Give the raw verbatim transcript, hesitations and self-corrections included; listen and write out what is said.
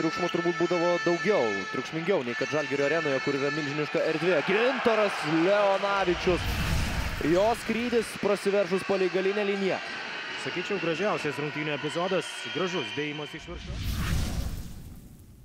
triukšmo turbūt būdavo daugiau, triukšmingiau nei kad Žalgirio arenoje, kur yra milžiniška erdvė. Gintaras Leonavičius. Jo skrydis prasiveržus palei galinę liniją. Sakyčiau, gražiausias rungtynių epizodas, gražus dėjimas iš viršaus.